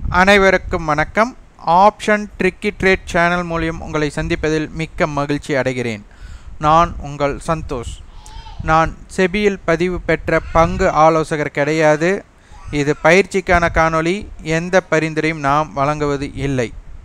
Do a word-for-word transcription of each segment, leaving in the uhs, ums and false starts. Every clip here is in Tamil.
அனைவருக்கும் வணக்கம். ஆப்ஷன் ட்ரிக்கி ட்ரேட் சேனல் மூலம் உங்களை சந்திப்பதில் மிக்க மகிழ்ச்சி அடைகிறேன். நான் உங்கள் சந்தோஷ். நான் செபியில் பதிவு பெற்ற பங்கு ஆலோசகர் கிடையாது. இது பயிற்சிக்கான காணொளி. எந்த பரிந்துரையும் நாம் வழங்குவது இல்லை.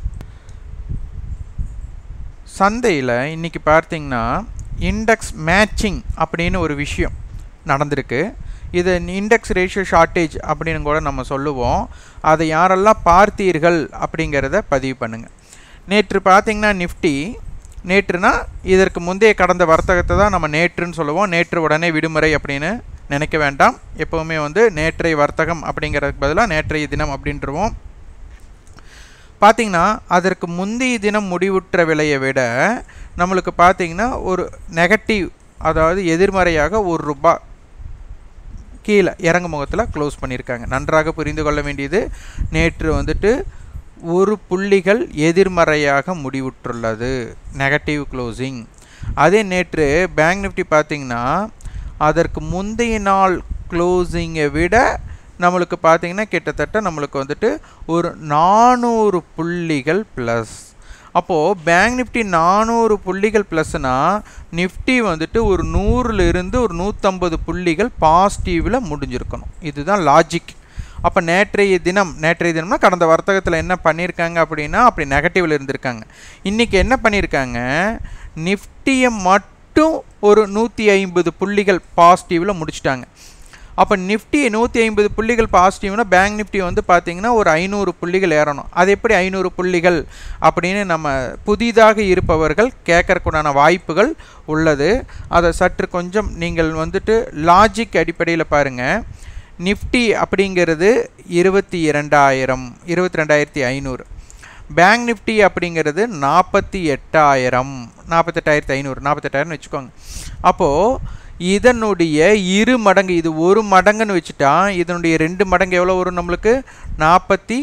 சந்தையில் இன்றைக்கி பார்த்தீங்கன்னா இண்டெக்ஸ் மேட்சிங் அப்படின்னு ஒரு விஷயம் நடந்திருக்கு. இது இண்டெக்ஸ் ரேஷியோ ஷார்ட்டேஜ் அப்படின்னு கூட நம்ம சொல்லுவோம். அதை யாரெல்லாம் பார்த்தீர்கள் அப்படிங்கிறத பதிவு பண்ணுங்கள். நேற்று பார்த்திங்கன்னா நிஃப்டி, நேற்றுனா இதற்கு முந்தைய கடந்த வர்த்தகத்தை தான் நம்ம நேற்றுன்னு சொல்லுவோம். நேற்று உடனே விடுமுறை அப்படின்னு நினைக்க வேண்டாம். எப்போவுமே வந்து நேற்றைய வர்த்தகம் அப்படிங்கிறதுக்கு பதிலாக நேற்றைய தினம் அப்படின்றவோம். பார்த்திங்கன்னா அதற்கு முந்தைய தினம் முடிவுற்ற விலையை விட நம்மளுக்கு பார்த்திங்கன்னா ஒரு நெகட்டிவ், அதாவது எதிர்மறையாக ஒரு ரூபாய் கீழே இறங்கு முகத்தில் க்ளோஸ் பண்ணியிருக்காங்க. நன்றாக புரிந்து கொள்ள வேண்டியது, நேற்று வந்துட்டு ஒரு புள்ளிகள் எதிர்மறையாக முடிவுற்றுள்ளது, நெகட்டிவ் க்ளோசிங். அதே நேற்று பேங்க் நிஃப்டி பார்த்திங்கன்னா அதற்கு முந்தைய நாள் க்ளோசிங்கை விட நம்மளுக்கு பார்த்திங்கன்னா கிட்டத்தட்ட நம்மளுக்கு வந்துட்டு ஒரு நானூறு புள்ளிகள் ப்ளஸ். அப்போது பேங்க் நிஃப்டி நானூறு புள்ளிகள் ப்ளஸ்னால் நிஃப்டி வந்துட்டு ஒரு நூறுலேருந்து ஒரு நூற்றம்பது புள்ளிகள் பாசிட்டிவில் முடிஞ்சிருக்கணும். இதுதான் லாஜிக். அப்போ நேற்றைய தினம் நேற்றைய தினம்னா கடந்த வர்த்தகத்தில் என்ன பண்ணியிருக்காங்க அப்படின்னா அப்படி நெகட்டிவில் இருந்திருக்காங்க. இன்றைக்கி என்ன பண்ணியிருக்காங்க, நிஃப்டியை மட்டும் ஒரு நூற்றி ஐம்பது புள்ளிகள் பாசிட்டிவில் முடிச்சிட்டாங்க. அப்போ நிஃப்டி நூற்றி ஐம்பது புள்ளிகள் பாசிட்டிவ்னா பேங்க் நிஃப்டி வந்து பார்த்திங்கன்னா ஒரு ஐநூறு புள்ளிகள் ஏறணும். அது எப்படி ஐநூறு புள்ளிகள் அப்படின்னு நம்ம புதிதாக இருப்பவர்கள் கேட்கறக்குண்டான வாய்ப்புகள் உள்ளது. அதை சற்று கொஞ்சம் நீங்கள் வந்துட்டு லாஜிக் அடிப்படையில் பாருங்கள். நிஃப்டி அப்படிங்கிறது இருபத்தி இரண்டாயிரம் இருபத்தி ரெண்டாயிரத்தி ஐநூறு, பேங்க் நிஃப்டி அப்படிங்கிறது நாற்பத்தி எட்டாயிரம் நாற்பத்தெட்டாயிரத்தி ஐநூறு நாற்பத்தெட்டாயிரம்னு வச்சுக்கோங்க. அப்போது இதனுடைய இரு மடங்கு, இது ஒரு மடங்குன்னு வச்சுட்டா இதனுடைய ரெண்டு மடங்கு எவ்வளோ வரும் நம்மளுக்கு, நாற்பத்தி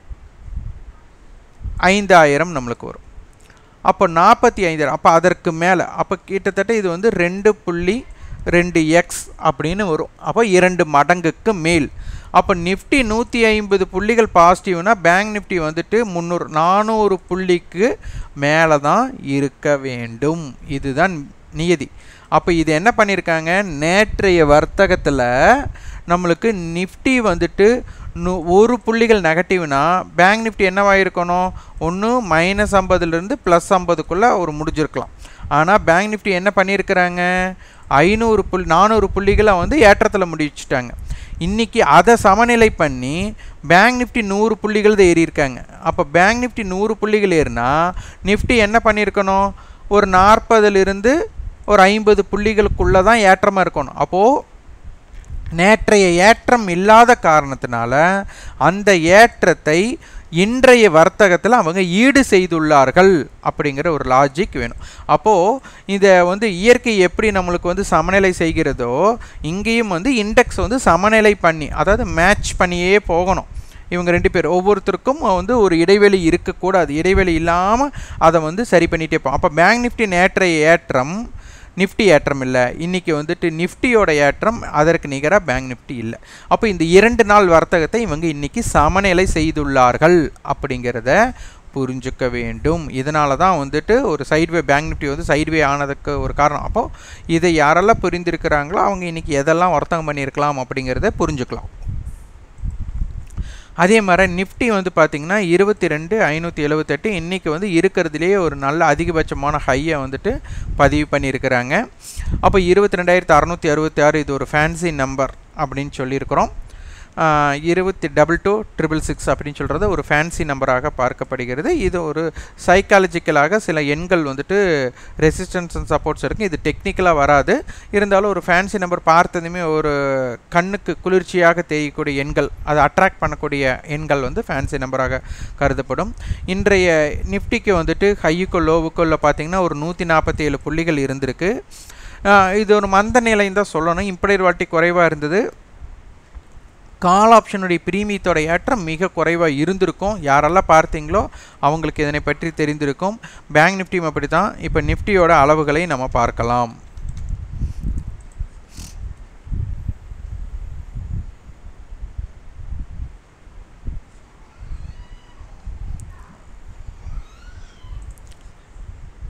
ஐந்தாயிரம் நம்மளுக்கு வரும். அப்போ நாற்பத்தி ஐந்தாயிரம், அப்போ அதற்கு மேலே, அப்போ கிட்டத்தட்ட இது வந்து ரெண்டு புள்ளி ரெண்டு எக்ஸ் அப்படின்னு வரும். அப்போ இரண்டு மடங்குக்கு மேல். அப்போ நிஃப்டி நூற்றி ஐம்பது புள்ளிகள் பாசிட்டிவ்னா பேங்க் நிஃப்டி வந்துட்டு முந்நூறு நானூறு புள்ளிக்கு மேலே தான் இருக்க வேண்டும். இதுதான் நியதி. அப்போ இது என்ன பண்ணியிருக்காங்க, நேற்றைய வர்த்தகத்தில் நம்மளுக்கு நிஃப்டி வந்துட்டு நூ ஒரு புள்ளிகள் நெகட்டிவ்னா பேங்க் நிஃப்டி என்னவாயிருக்கணும், ஒன்று மைனஸ் ஐம்பதுலேருந்து ப்ளஸ் ஐம்பதுக்குள்ளே ஒரு முடிஞ்சிருக்கலாம். ஆனால் பேங்க் நிஃப்டி என்ன பண்ணியிருக்கிறாங்க, ஐநூறு புள்ளி நானூறு புள்ளிகளை வந்து ஏற்றத்தில் முடிச்சுட்டாங்க. இன்றைக்கி அதை சமநிலை பண்ணி பேங்க் நிஃப்டி நூறு புள்ளிகள் தான் ஏறியிருக்காங்க. அப்போ பேங்க் நிஃப்டி நூறு புள்ளிகள் ஏறினா நிஃப்டி என்ன பண்ணியிருக்கணும், ஒரு நாற்பதுலேருந்து ஒரு ஐம்பது புள்ளிகளுக்குள்ளே தான் ஏற்றமாக இருக்கணும். அப்போது நேற்றைய ஏற்றம் இல்லாத காரணத்தினால அந்த ஏற்றத்தை இன்றைய வர்த்தகத்தில் அவங்க ஈடு செய்துள்ளார்கள் அப்படிங்கிற ஒரு லாஜிக் வேணும். அப்போது இதை வந்து இயற்கை எப்படி நம்மளுக்கு வந்து சமநிலை செய்கிறதோ இங்கேயும் வந்து இண்டெக்ஸ் வந்து சமநிலை பண்ணி, அதாவது மேட்ச் பண்ணியே போகணும். இவங்க ரெண்டு பேர் ஒவ்வொருத்தருக்கும் வந்து ஒரு இடைவெளி இருக்கக்கூடாது. இடைவெளி இல்லாமல் அதை வந்து சரி பண்ணிகிட்டே போகும். அப்போ பேங்க் நிஃப்டி நேற்றைய ஏற்றம் நிஃப்டி ஏற்றம் இல்லை, இன்றைக்கி வந்துட்டு நிஃப்டியோட ஏற்றம் அதற்கு நிகராக பேங்க் நிஃப்டி இல்லை. அப்போ இந்த இரண்டு நாள் வர்த்தகத்தை இவங்க இன்றைக்கி சமநிலை செய்துள்ளார்கள் அப்படிங்கிறத புரிஞ்சுக்க வேண்டும். இதனால தான் வந்துட்டு ஒரு சைட்வே பேங்க் நிஃப்டி வந்து சைட்வே ஆனதுக்கு ஒரு காரணம். அப்போது இதை யாரெல்லாம் புரிந்திருக்கிறாங்களோ அவங்க இன்றைக்கி எதெல்லாம் வர்த்தகம் பண்ணியிருக்கலாம் அப்படிங்கிறத புரிஞ்சுக்கலாம். அதே மாதிரி நிஃப்டி வந்து பார்த்திங்கன்னா இருபத்தி ரெண்டு ஐநூற்றி எழுபத்தெட்டு இன்றைக்கி வந்து இருக்கிறதுலேயே ஒரு நல்ல அதிகபட்சமான ஹையை வந்துட்டு பதிவு பண்ணியிருக்கிறாங்க. அப்போ இருபத்தி ரெண்டாயிரத்து அறநூற்றி அறுபத்தி ஆறு இது ஒரு ஃபேன்சி நம்பர் அப்படின்னு சொல்லியிருக்கிறோம். இருபத்தி டபுள் டூ ட்ரிபிள் சிக்ஸ் அப்படின்னு சொல்கிறது ஒரு ஃபேன்சி நம்பராக பார்க்கப்படுகிறது. இது ஒரு சைக்காலஜிக்கலாக சில எண்கள் வந்துட்டு ரெசிஸ்டன்ஸ் அண்ட் சப்போர்ட்ஸ் இருக்குது. இது டெக்னிக்கலாக வராது, இருந்தாலும் ஒரு ஃபேன்சி நம்பர் பார்த்ததுமே ஒரு கண்ணுக்கு குளிர்ச்சியாக தெரியக்கூடிய எண்கள், அதை அட்ராக்ட் பண்ணக்கூடிய எண்கள் வந்து ஃபேன்சி நம்பராக கருதப்படும். இன்றைய நிஃப்டிக்கு வந்துட்டு ஹையுக்கோ லோவுக்குள்ள பார்த்திங்கன்னா ஒரு நூற்றி நாற்பத்தி ஏழு புள்ளிகள் இருந்திருக்கு. இது ஒரு மந்த நிலைன்னு தான் சொல்லணும். இம்பையர் வாட்டி குறைவாக இருந்தது. கால் ஆப்ஷனுடைய பிரீமியத்தோட ஏற்றம் மிக குறைவாக இருந்திருக்கும். யாரெல்லாம் பார்த்தீங்களோ அவங்களுக்கு இதனை பற்றி தெரிந்திருக்கும். பேங்க் நிஃப்டியும் அப்படி தான். இப்போ நிஃப்டியோட அளவுகளை நம்ம பார்க்கலாம்.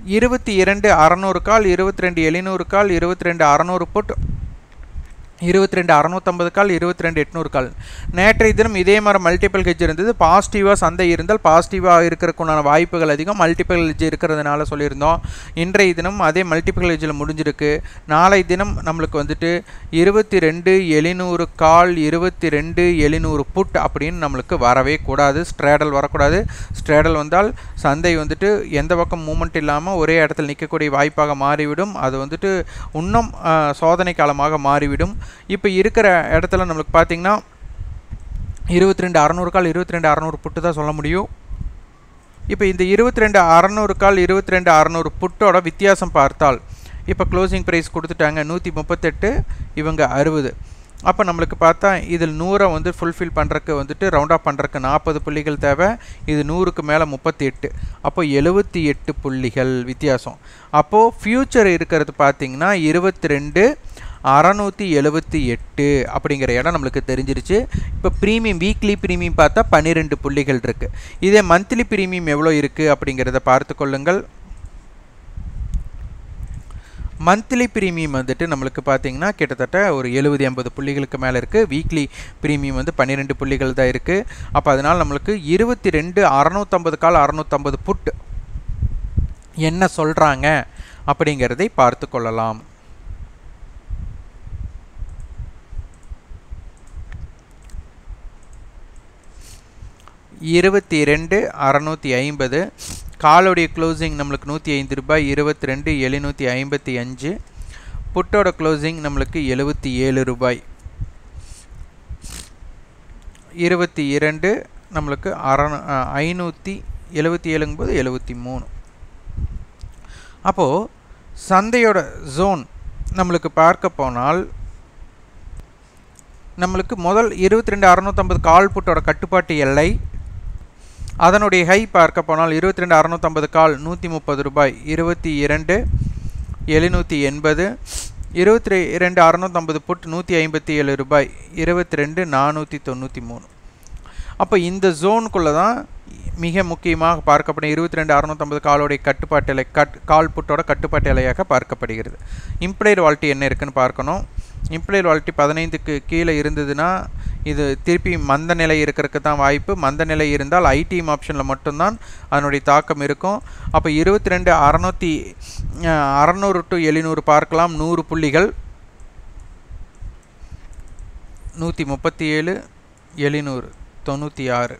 இருபத்தி இரண்டு அறநூறு கால், இருபத்தி ரெண்டு எழுநூறு கால், இருபத்தி ரெண்டு அறநூறு புட், இருபத்தி ரெண்டு அறுநூற்றம்பது கால், இருபத்தி ரெண்டு எட்நூறு கால். நேற்றைய தினம் இதே மாதிரி மல்டிபிள் ஹெட்ஜ் இருந்தது. பாசிட்டிவாக சந்தை இருந்தால் பாசிட்டிவாக இருக்கிறதுக்குண்டான வாய்ப்புகள் அதிகம். மல்டிபிள் ஹெட்ஜ் இருக்கிறதுனால சொல்லியிருந்தோம். இன்றைய தினம் அதே மல்டிபிள் ஹெட்ஜில் முடிஞ்சிருக்கு. நாளை தினம் நம்மளுக்கு வந்துட்டு இருபத்தி ரெண்டு எழுநூறு கால், இருபத்தி ரெண்டு எழுநூறு புட் அப்படின்னு நம்மளுக்கு வரவே கூடாது. ஸ்ட்ரேடல் வரக்கூடாது. ஸ்ட்ரேடல் வந்தால் சந்தை வந்துட்டு எந்த பக்கம் மூமெண்ட் இல்லாமல் ஒரே இடத்துல நிற்கக்கூடிய வாய்ப்பாக மாறிவிடும். அது வந்துட்டு இன்னும் சோதனை காலமாக மாறிவிடும். இப்போ இருக்கிற இடத்துல நம்மளுக்கு பார்த்தீங்கன்னா இருபத்தி ரெண்டு அறநூறு கால், இருபத்தி ரெண்டு அறநூறு புட்டு தான் சொல்ல முடியும். இப்போ இந்த இருபத்தி ரெண்டு அறநூறு கால், இருபத்தி ரெண்டு அறநூறு புட்டோட வித்தியாசம் பார்த்தால் இப்போ க்ளோசிங் ப்ரைஸ் கொடுத்துட்டாங்க நூற்றி முப்பத்தெட்டு, இவங்க அறுபது. அப்போ நம்மளுக்கு பார்த்தா இதில் நூறை வந்து ஃபுல்ஃபில் பண்ணுறக்கு வந்துட்டு ரவுண்ட் ஆஃப் பண்ணுறக்கு நாற்பது புள்ளிகள் தேவை. இது நூறுக்கு மேலே முப்பத்தி எட்டு, அப்போ எழுபத்தி எட்டு புள்ளிகள் வித்தியாசம். அப்போது ஃப்யூச்சர் இருக்கிறது பார்த்திங்கன்னா இருபத்தி ரெண்டு அறநூற்றி எழுபத்தி எட்டு அப்படிங்கிற இடம் நம்மளுக்கு தெரிஞ்சிருச்சு. இப்போ ப்ரீமியம் வீக்லி ப்ரீமியம் பார்த்தா பன்னிரெண்டு புள்ளிகள் இருக்குது. இதே மந்த்லி ப்ரீமியம் எவ்வளோ இருக்குது அப்படிங்கிறத பார்த்து கொள்ளுங்கள். மந்த்லி ப்ரீமியம் வந்துட்டு நம்மளுக்கு பார்த்தீங்கன்னா கிட்டத்தட்ட ஒரு எழுபது எண்பது புள்ளிகளுக்கு மேலே இருக்குது. வீக்லி ப்ரீமியம் வந்து பன்னிரெண்டு புள்ளிகள் தான் இருக்குது. அப்போ அதனால் நம்மளுக்கு இருபத்தி ரெண்டு அறநூற்றம்பது கால், அறநூற்றம்பது புட் என்ன சொல்கிறாங்க அப்படிங்கிறதை பார்த்து கொள்ளலாம். இருபத்தி ரெண்டு அறநூற்றி ஐம்பது காலோடைய க்ளோசிங் நம்மளுக்கு நூற்றி ஐந்து ரூபாய், இருபத்தி ரெண்டு எழுநூற்றி ஐம்பத்தி அஞ்சு. புட்டோட க்ளோசிங் நம்மளுக்கு எழுபத்தி ஏழு ரூபாய், இருபத்தி இரண்டு நம்மளுக்கு அறநூ ஐநூற்றி எழுபத்தி ஏழுங்கும்போது எழுபத்தி மூணு. அப்போது சந்தையோட ஜோன் நம்மளுக்கு பார்க்க போனால் நம்மளுக்கு முதல் இருபத்தி ரெண்டு அறநூற்றம்பது கால் புட்டோட கட்டுப்பாட்டு எல்லை, அதனுடைய ஹை பார்க்க போனால் இருபத்தி ரெண்டு அறநூற்றம்பது கால் நூற்றி முப்பது ரூபாய், இருபத்தி இரண்டு எழுநூற்றி எண்பது, இருபத்தி ரெண்டு அறநூற்றம்பது புட் நூற்றி ஐம்பத்தி ஏழு ரூபாய், இருபத்தி ரெண்டு நானூற்றி தொண்ணூற்றி மூணு. அப்போ இந்த ஜோனுக்குள்ளே தான் மிக முக்கியமாக பார்க்கப்படும் இருபத்தி ரெண்டு அறநூற்றம்பது காலோடைய கட்டுப்பாட்டு எல்லை, கட் கால் புட்டோட கட்டுப்பாட்டு எல்லையாக பார்க்கப்படுகிறது. இம்ப்ளைடு வால்ட்டி என்ன இருக்குன்னு பார்க்கணும். இம்ப்ளைடு வால்ட்டி பதினைந்துக்கு கீழே இருந்ததுன்னா இது திருப்பி மந்த நிலை இருக்கிறதுக்கு தான் வாய்ப்பு. மந்த நிலை இருந்தால் ஐடிஎம் ஆப்ஷனில் மட்டும்தான் அதனுடைய தாக்கம் இருக்கும். அப்போ இருபத்தி ரெண்டு அறநூற்றி அறநூறு டு எழுநூறு பார்க்கலாம். நூறு புள்ளிகள், நூற்றி முப்பத்தி ஏழு, எழுநூறு தொண்ணூற்றி ஆறு,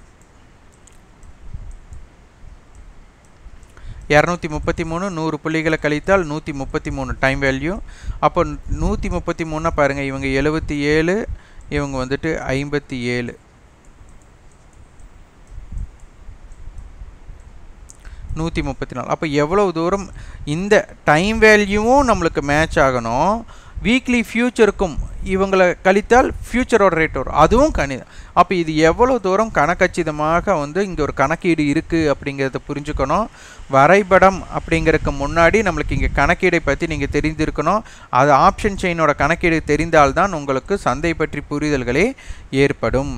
இரநூத்தி முப்பத்தி மூணு, நூறு புள்ளிகளை கழித்தால் நூற்றி முப்பத்தி மூணு டைம் வேல்யூ. அப்போ நூற்றி முப்பத்தி மூணா பாருங்கள், இவங்க எழுபத்தி ஏழு, இவங்க வந்துட்டு ஐம்பத்தி ஏழு, நூற்றி முப்பத்தி நாலு. அப்போ எவ்வளவு தூரம் இந்த டைம் வேல்யூவும் நம்மளுக்கு மேட்ச் ஆகணும். வீக்லி ஃபியூச்சருக்கும் இவங்களை கழித்தால் ஃபியூச்சரோட ரேட் வரும், அதுவும் கணிதம். அப்போ இது எவ்வளோ தூரம் கணக்கச்சிதமாக வந்து இங்கே ஒரு கணக்கீடு இருக்குது அப்படிங்கிறத புரிஞ்சுக்கணும். வரைபடம் அப்படிங்கிறதுக்கு முன்னாடி நம்மளுக்கு இங்கே கணக்கீடை பற்றி நீங்கள் தெரிந்திருக்கணும். அது ஆப்ஷன் செயினோட கணக்கீடு தெரிந்தால்தான் உங்களுக்கு சந்தை பற்றி புரிதல்களே ஏற்படும்.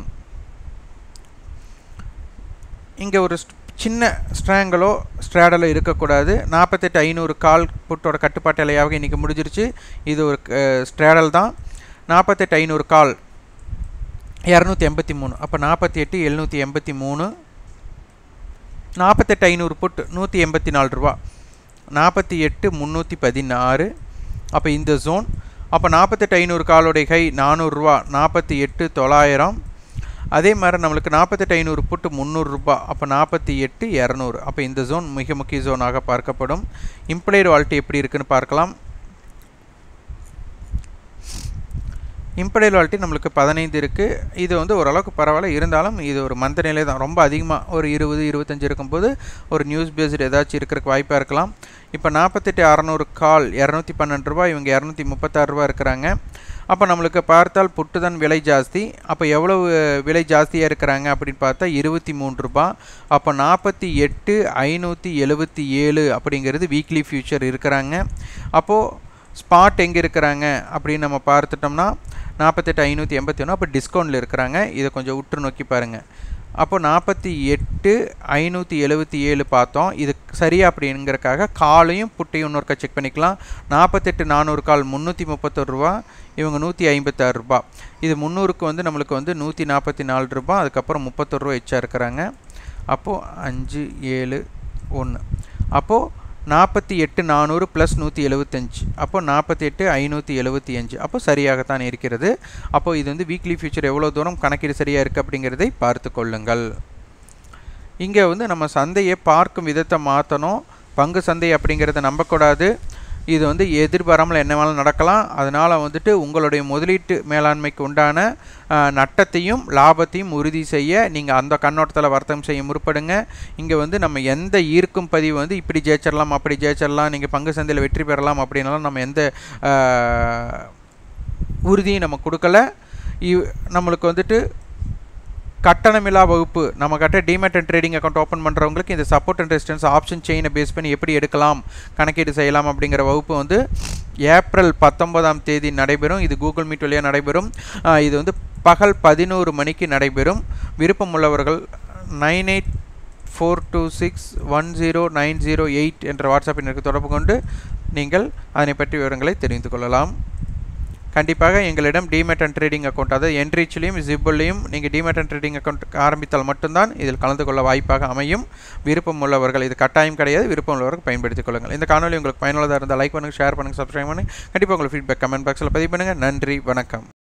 இங்கே ஒரு சின்ன ஸ்ட்ராங்கலோ ஸ்ட்ராடலோ இருக்கக்கூடாது. நாற்பத்தெட்டு ஐநூறு கால் புட்டோட கட்டுப்பாட்டு எல்லையாக இன்றைக்கி முடிஞ்சிருச்சு. இது ஒரு ஸ்ட்ராடல் தான். நாற்பத்தெட்டு ஐநூறு கால் இரநூத்தி எண்பத்தி மூணு, அப்போ நாற்பத்தி எட்டு எழுநூற்றி எண்பத்தி மூணு, நாற்பத்தெட்டு ஐநூறு புட் நூற்றி எண்பத்தி நாலு ரூபா, நாற்பத்தி எட்டு முந்நூற்றி பதினாறு. அப்போ இந்த ஜோன். அப்போ நாற்பத்தெட்டு ஐநூறு காலோடைய கை நானூறுரூவா, நாற்பத்தி எட்டு தொள்ளாயிரம். அதே மாதிரி நம்மளுக்கு நாற்பத்தெட்டு ஐநூறு புட்டு முந்நூறுரூபா, அப்போ நாற்பத்தி எட்டு இரநூறு. அப்போ இந்த ஜோன் மிக முக்கிய ஜோனாக பார்க்கப்படும். இம்ப்ளைடு வால்ட்டி எப்படி இருக்குன்னு பார்க்கலாம். இம்ப்ளைடு வால்ட்டி நம்மளுக்கு பதினைந்து இருக்குது. இது வந்து ஓரளவுக்கு பரவாயில்ல, இருந்தாலும் இது ஒரு மந்த நிலை தான். ரொம்ப அதிகமாக ஒரு இருபது இருபத்தஞ்சி இருக்கும்போது ஒரு நியூஸ் பேஸ்டு ஏதாச்சும் இருக்கிறதுக்கு வாய்ப்பாக இருக்கலாம். இப்போ நாற்பத்தெட்டு அறநூறு கால் இரநூத்தி பன்னெண்டு ரூபா, இவங்க இரநூத்தி முப்பத்தாறு ரூபா இருக்கிறாங்க. அப்போ நம்மளுக்கு பார்த்தால் புட்டு தான் விலை ஜாஸ்தி. அப்போ எவ்வளவு விலை ஜாஸ்தியாக இருக்கிறாங்க அப்படின்னு பார்த்தா இருபத்தி மூன்று ரூபா. அப்போ நாற்பத்தி எட்டு ஐநூற்றி எழுபத்தி ஏழு அப்படிங்கிறது வீக்லி ஃபியூச்சர் இருக்கிறாங்க. அப்போது ஸ்பாட் எங்கே இருக்கிறாங்க அப்படின்னு நம்ம பார்த்துட்டோம்னா நாற்பத்தெட்டு ஐநூற்றி எண்பத்தி ஒன்று. அப்போ டிஸ்கவுண்டில் இருக்கிறாங்க. இதை கொஞ்சம் உற்று நோக்கி பாருங்கள். அப்போ நாற்பத்தி எட்டு ஐநூற்றி எழுபத்தி ஏழு பார்த்தோம். இது சரியா அப்படிங்கிறக்காக காலையும் புட்டையும் இன்னொருக்கா செக் பண்ணிக்கலாம். நாற்பத்தெட்டு நானூறு கால் முந்நூற்றி முப்பத்தொரு ரூபா, இவங்க நூற்றி ஐம்பத்தாறு ரூபா. இது முந்நூறுக்கு வந்து நம்மளுக்கு வந்து நூற்றி நாற்பத்தி நாலு ரூபா, அதுக்கப்புறம் முப்பத்தொரு ரூபா எச்சா இருக்கிறாங்க. அப்போது அஞ்சு ஏழு ஒன்று. அப்போது நாற்பத்தி எட்டு நானூறு ப்ளஸ் நூற்றி எழுபத்தஞ்சு, அப்போ நாற்பத்தி எட்டு ஐநூற்றி எழுபத்தி அஞ்சு. அப்போ சரியாகத்தான் இருக்கிறது. அப்போது இது வந்து வீக்லி ஃபியூச்சர் எவ்வளோ தூரம் கணக்கீடு சரியாக இருக்குது அப்படிங்கிறதை பார்த்து கொள்ளுங்கள். இங்கே வந்து நம்ம சந்தையை பார்க்கும் விதத்தை மாற்றணும். பங்கு சந்தை அப்படிங்கிறத நம்பக்கூடாது. இது வந்து எதிர்பாராமல் என்ன வேணாலும் நடக்கலாம். அதனால் வந்துட்டு உங்களுடைய முதலீட்டு மேலாண்மைக்கு உண்டான நட்டத்தையும் லாபத்தையும் உறுதி செய்ய நீங்கள் அந்த கண்ணோட்டத்தில் வர்த்தகம் செய்ய முற்படுங்க. இங்கே வந்து நம்ம எந்த ஈர்க்கும் பதிவு வந்து இப்படி ஜெயிச்சிடலாம் அப்படி ஜெயிச்சிடலாம், நீங்கள் பங்கு சந்தையில் வெற்றி பெறலாம் அப்படின்னாலும் நம்ம எந்த உறுதியும் நம்ம கொடுக்கல. நம்மளுக்கு வந்துட்டு கட்டணமில்லா வகுப்பு நம்ம கிட்ட demat and trading account open பண்ணுறவங்களுக்கு இந்த சப்போர்ட் அண்ட் ரெசிஸ்டன்ஸ் ஆப்ஷன் செயினை பேஸ் பண்ணி எப்படி எடுக்கலாம், கணக்கீடு செய்யலாம் அப்படிங்கிற வகுப்பு வந்து ஏப்ரல் பத்தொன்பதாம் தேதி நடைபெறும். இது கூகுள் மீட் வழியாக நடைபெறும். இது வந்து பகல் பதினோரு மணிக்கு நடைபெறும். விருப்பம் உள்ளவர்கள் nine eight four two six one zero nine zero eight என்ற வாட்ஸ்அப் எண்ணுக்கு தொடர்பு கொண்டு நீங்கள் அதனை பற்றி விவரங்களை தெரிந்து கொள்ளலாம். கண்டிப்பாக எங்களிடம் டிமேட் அண்ட் ட்ரேடிங் அக்கௌண்ட், அதாவது என்ரிச்லையும் ஜிப்புலையும் நீங்கள் டிமேட் அண்ட் ட்ரேடிங் அக்கௌண்ட் ஆரம்பித்தால் மட்டும்தான் இதில் கலந்து கொள்ள வாய்ப்பாக அமையும். விருப்பம் உள்ளவர்கள், இது கட்டாயம் கிடையாது, விருப்பம் உள்ளவர்கள் பயன்படுத்திக் கொள்ளுங்கள். இந்த காணொலி உங்களுக்கு பயனுள்ளதாக இருந்தால் லைக் பண்ணுங்கள், ஷேர் பண்ணுங்கள், சப்ஸ்கிரைப் பண்ணுங்கள். கண்டிப்பாக உங்களுக்கு ஃபீட்பேக் கமெண்ட் பாக்ஸில் பதிவு பண்ணுங்கள். நன்றி, வணக்கம்.